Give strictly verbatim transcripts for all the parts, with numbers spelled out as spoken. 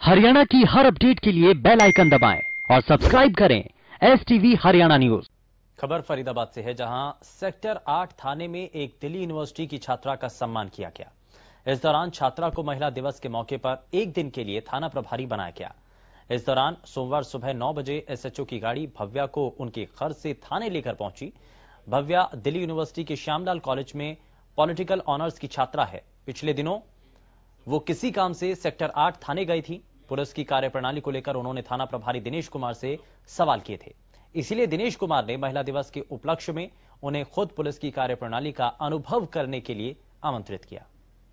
हरियाणा की हर अपडेट के लिए बेल आइकन दबाएं और सब्सक्राइब करें एस टीवी हरियाणा न्यूज। खबर फरीदाबाद से है, जहां सेक्टर आठ थाने में एक दिल्ली यूनिवर्सिटी की छात्रा का सम्मान किया गया। इस दौरान छात्रा को महिला दिवस के मौके पर एक दिन के लिए थाना प्रभारी बनाया गया। इस दौरान सोमवार सुबह नौ बजे एसएचओ की गाड़ी भव्या को उनके घर से थाने लेकर पहुंची। भव्या दिल्ली यूनिवर्सिटी के श्यामलाल कॉलेज में पॉलिटिकल ऑनर्स की छात्रा है। पिछले दिनों वो किसी काम से सेक्टर आठ थाने गई थी। पुलिस की कार्यप्रणाली को लेकर उन्होंने थाना प्रभारी दिनेश कुमार से सवाल किए थे। इसीलिए दिनेश कुमार ने महिला दिवस के उपलक्ष्य में उन्हें खुद पुलिस की कार्यप्रणाली का अनुभव करने के लिए आमंत्रित किया।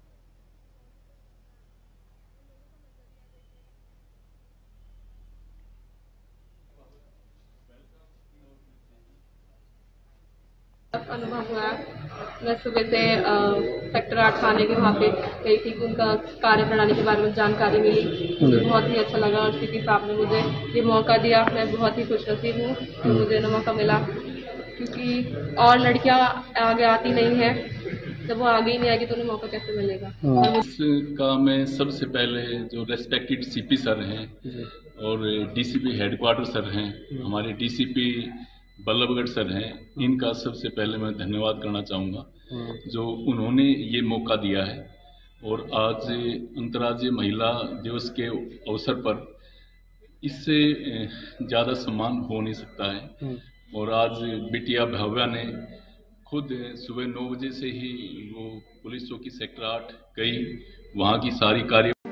अनुभव हुआ। मैं सुबह से सेक्टर आठ थाने के वहाँ पे गई थी कि उनका कार्यप्रणाली के बारे में जानकारी मिली। मुझे बहुत ही अच्छा लगा और सीपी साहब ने मुझे ये मौका दिया। मैं बहुत ही खुशनसीब हूँ कि मुझे ना मौका मिला, क्योंकि और लड़कियाँ आगे आती नहीं है। जब वो आगे ही नहीं आएगी तो उन्हें मौका कैसे मिलेगा। का मैं सबसे पहले जो रेस्पेक्टेड सीपी सर हैं और डीसीपी हेडक्वार्टर सर हैं, हमारे डीसीपी बल्लभगढ़ सर हैं, इनका सबसे पहले मैं धन्यवाद करना चाहूँगा जो उन्होंने ये मौका दिया है। और आज अंतर्राज्यीय महिला दिवस के अवसर पर इससे ज़्यादा सम्मान हो नहीं सकता है। और आज बिटिया भव्या ने खुद सुबह नौ बजे से ही वो पुलिस चौकी सेक्टर आठ गई, वहाँ की सारी कार्य